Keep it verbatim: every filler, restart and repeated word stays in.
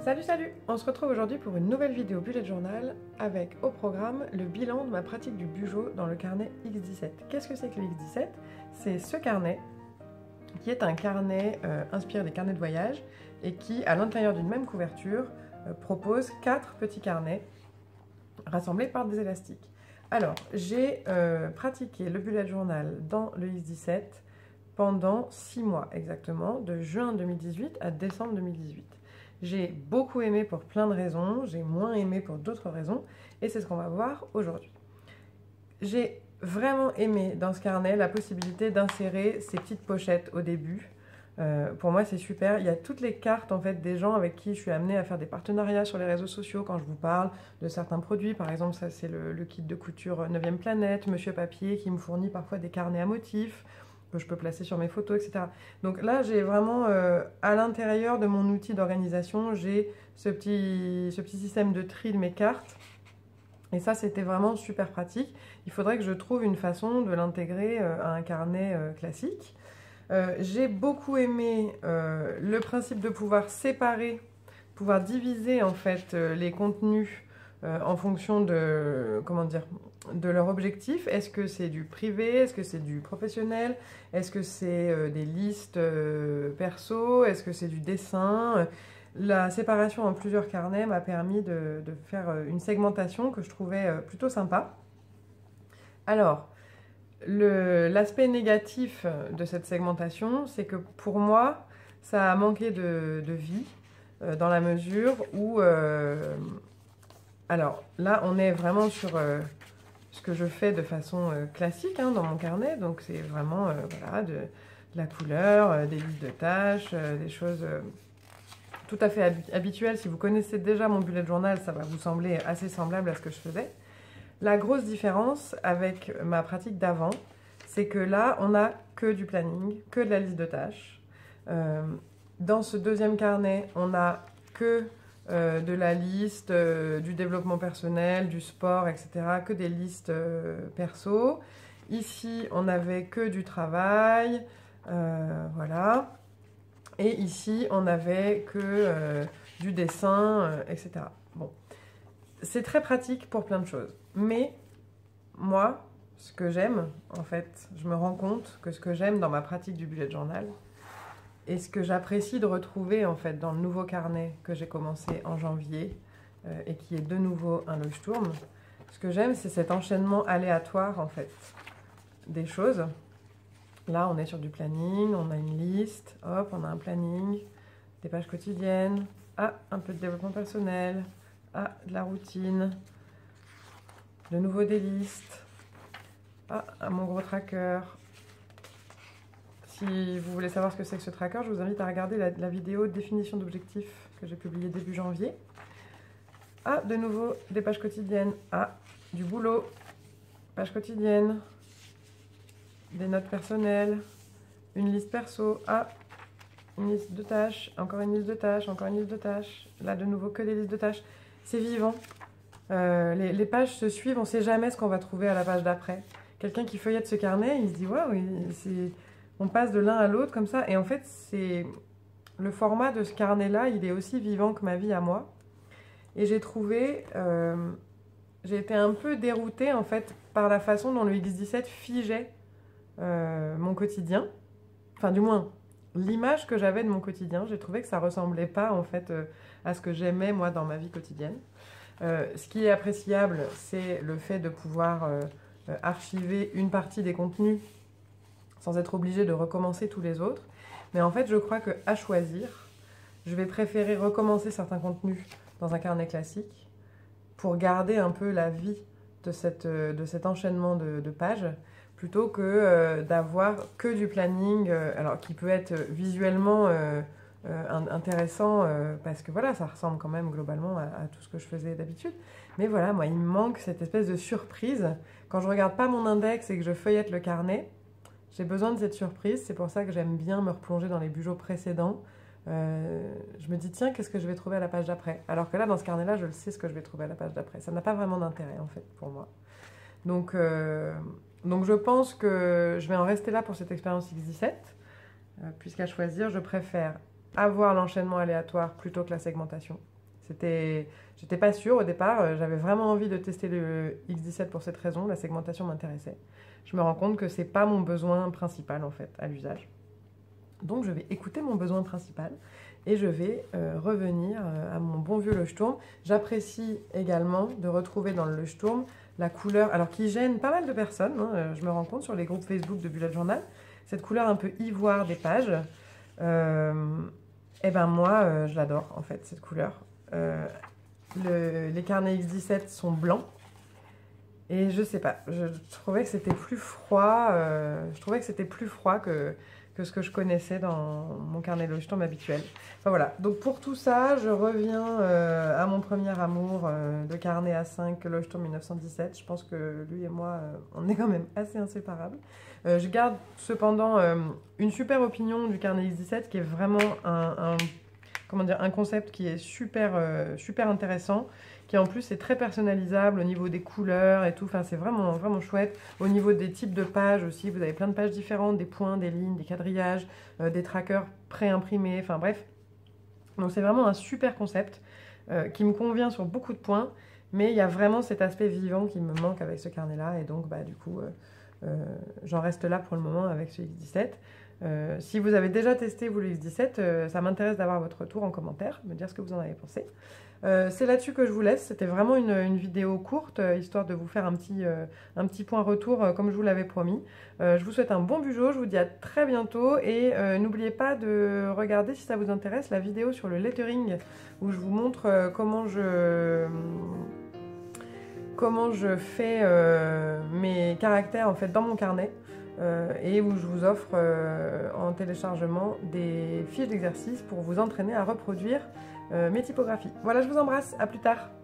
Salut salut! On se retrouve aujourd'hui pour une nouvelle vidéo bullet journal avec au programme le bilan de ma pratique du bugeot dans le carnet X dix-sept. Qu'est-ce que c'est que le X dix-sept? C'est ce carnet qui est un carnet euh, inspiré des carnets de voyage et qui, à l'intérieur d'une même couverture, euh, propose quatre petits carnets rassemblés par des élastiques. Alors, j'ai euh, pratiqué le bullet journal dans le X dix-sept pendant six mois exactement, de juin deux mille dix-huit à décembre deux mille dix-huit. J'ai beaucoup aimé pour plein de raisons, j'ai moins aimé pour d'autres raisons, et c'est ce qu'on va voir aujourd'hui. J'ai vraiment aimé dans ce carnet la possibilité d'insérer ces petites pochettes au début. Euh, pour moi, c'est super. Il y a toutes les cartes en fait des gens avec qui je suis amenée à faire des partenariats sur les réseaux sociaux quand je vous parle de certains produits. Par exemple, ça c'est le, le kit de couture neuvième Planète, Monsieur Papier qui me fournit parfois des carnets à motifs que je peux placer sur mes photos, et cetera. Donc là, j'ai vraiment, euh, à l'intérieur de mon outil d'organisation, j'ai ce petit, ce petit système de tri de mes cartes. Et ça, c'était vraiment super pratique. Il faudrait que je trouve une façon de l'intégrer euh, à un carnet euh, classique. Euh, j'ai beaucoup aimé euh, le principe de pouvoir séparer, pouvoir diviser en fait euh, les contenus euh, en fonction de, comment dire, de leur objectif. Est-ce que c'est du privé? Est-ce que c'est du professionnel? Est-ce que c'est euh, des listes euh, perso? Est-ce que c'est du dessin? La séparation en plusieurs carnets m'a permis de, de faire une segmentation que je trouvais euh, plutôt sympa. Alors, l'aspect négatif de cette segmentation, c'est que pour moi, ça a manqué de, de vie, euh, dans la mesure où... Euh, alors là, on est vraiment sur... Euh, ce que je fais de façon euh, classique hein, dans mon carnet, donc c'est vraiment euh, voilà, de, de la couleur, euh, des listes de tâches, euh, des choses euh, tout à fait hab habituelles. Si vous connaissez déjà mon bullet journal, ça va vous sembler assez semblable à ce que je faisais. La grosse différence avec ma pratique d'avant, c'est que là, on n'a que du planning, que de la liste de tâches. Euh, dans ce deuxième carnet, on n'a que Euh, de la liste, euh, du développement personnel, du sport, et cetera, que des listes euh, perso. Ici, on n'avait que du travail, euh, voilà. Et ici, on n'avait que euh, du dessin, euh, et cetera. Bon, c'est très pratique pour plein de choses. Mais moi, ce que j'aime, en fait, je me rends compte que ce que j'aime dans ma pratique du bullet journal, et ce que j'apprécie de retrouver en fait dans le nouveau carnet que j'ai commencé en janvier euh, et qui est de nouveau un Leuchtturm, ce que j'aime c'est cet enchaînement aléatoire en fait des choses. Là on est sur du planning, on a une liste, hop on a un planning, des pages quotidiennes, ah un peu de développement personnel, ah de la routine, de nouveau des listes, ah un mon gros tracker. Si vous voulez savoir ce que c'est que ce tracker, je vous invite à regarder la, la vidéo définition d'objectifs que j'ai publiée début janvier. Ah, de nouveau, des pages quotidiennes. Ah, du boulot. Pages quotidiennes. Des notes personnelles. Une liste perso. Ah, une liste de tâches. Encore une liste de tâches. Encore une liste de tâches. Là, de nouveau, que des listes de tâches. C'est vivant. Euh, les, les pages se suivent. On ne sait jamais ce qu'on va trouver à la page d'après. Quelqu'un qui feuillette ce carnet, il se dit « Waouh, c'est... » On passe de l'un à l'autre comme ça. Et en fait, c'est le format de ce carnet-là, il est aussi vivant que ma vie à moi. Et j'ai trouvé... Euh, j'ai été un peu déroutée, en fait, par la façon dont le X dix-sept figeait euh, mon quotidien. Enfin, du moins, l'image que j'avais de mon quotidien. J'ai trouvé que ça ressemblait pas, en fait, euh, à ce que j'aimais, moi, dans ma vie quotidienne. Euh, ce qui est appréciable, c'est le fait de pouvoir euh, archiver une partie des contenus sans être obligé de recommencer tous les autres. Mais en fait, je crois qu'à choisir, je vais préférer recommencer certains contenus dans un carnet classique pour garder un peu la vie de, cette, de cet enchaînement de, de pages, plutôt que euh, d'avoir que du planning, euh, alors qui peut être visuellement euh, euh, intéressant, euh, parce que voilà, ça ressemble quand même globalement à, à tout ce que je faisais d'habitude. Mais voilà, moi, il me manque cette espèce de surprise. Quand je regarde pas mon index et que je feuillette le carnet, j'ai besoin de cette surprise, c'est pour ça que j'aime bien me replonger dans les bugeots précédents. Euh, je me dis, tiens, qu'est-ce que je vais trouver à la page d'après? Alors que là, dans ce carnet-là, je le sais ce que je vais trouver à la page d'après. Ça n'a pas vraiment d'intérêt, en fait, pour moi. Donc, euh, donc, je pense que je vais en rester là pour cette expérience X dix-sept. Euh, Puisqu'à choisir, je préfère avoir l'enchaînement aléatoire plutôt que la segmentation. C'était, j'étais pas sûre au départ, j'avais vraiment envie de tester le X dix-sept pour cette raison, la segmentation m'intéressait. Je me rends compte que c'est pas mon besoin principal en fait à l'usage. Donc je vais écouter mon besoin principal et je vais euh, revenir euh, à mon bon vieux Leuchtturm. J'apprécie également de retrouver dans le Leuchtturm la couleur, alors qui gêne pas mal de personnes, hein, je me rends compte sur les groupes Facebook de Bullet Journal, cette couleur un peu ivoire des pages. Euh, et ben moi euh, je l'adore en fait cette couleur. Euh, le, les carnets X dix-sept sont blancs et je sais pas, je trouvais que c'était plus froid, euh, je trouvais que c'était plus froid que, que ce que je connaissais dans mon carnet Leuchtturm habituel. Enfin voilà, donc pour tout ça, je reviens euh, à mon premier amour euh, de carnet A cinq Leuchtturm mille neuf cent dix-sept. Je pense que lui et moi, euh, on est quand même assez inséparables. Euh, je garde cependant euh, une super opinion du carnet X dix-sept qui est vraiment un, un, comment dire, un concept qui est super, euh, super intéressant, qui en plus est très personnalisable au niveau des couleurs et tout, enfin c'est vraiment, vraiment chouette. Au niveau des types de pages aussi, vous avez plein de pages différentes, des points, des lignes, des quadrillages, euh, des trackers pré-imprimés, enfin bref. Donc c'est vraiment un super concept euh, qui me convient sur beaucoup de points, mais il y a vraiment cet aspect vivant qui me manque avec ce carnet-là, et donc bah, du coup, euh, euh, j'en reste là pour le moment avec ce X dix-sept. Euh, si vous avez déjà testé vous le X dix-sept, euh, ça m'intéresse d'avoir votre retour en commentaire, me dire ce que vous en avez pensé. Euh, c'est là-dessus que je vous laisse, c'était vraiment une, une vidéo courte, euh, histoire de vous faire un petit, euh, un petit point retour euh, comme je vous l'avais promis. Euh, je vous souhaite un bon bugeot, je vous dis à très bientôt et euh, n'oubliez pas de regarder si ça vous intéresse la vidéo sur le lettering où je vous montre euh, comment je... comment je fais euh, mes caractères en fait dans mon carnet. Euh, et où je vous offre euh, en téléchargement des fiches d'exercice pour vous entraîner à reproduire euh, mes typographies. Voilà, je vous embrasse, à plus tard.